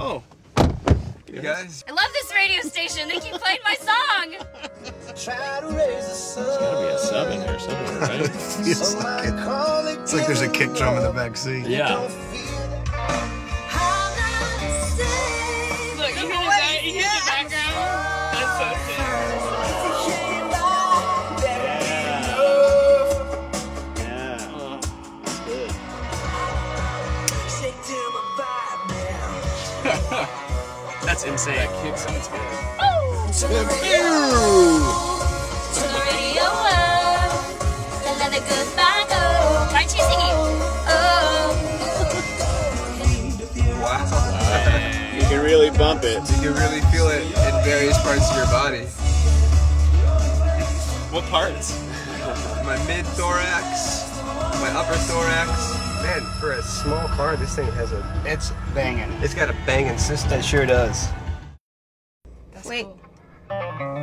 Oh. You guys? I love this radio station. They keep playing my song. There's gotta be a sub in there somewhere, right? It feels like it. It's like there's a kick drum in the back seat. Yeah. Look, you hear the background? That's so sick. That's insane. That kick sounds good. To the radio world, let the goodbye go. Why aren't you singing? Wow. You can really bump it. You can really feel it in various parts of your body. What parts? My mid-thorax, my upper thorax. Man, for a small car, this thing has It's banging. it's got a banging system. It sure does. Wait. Cool.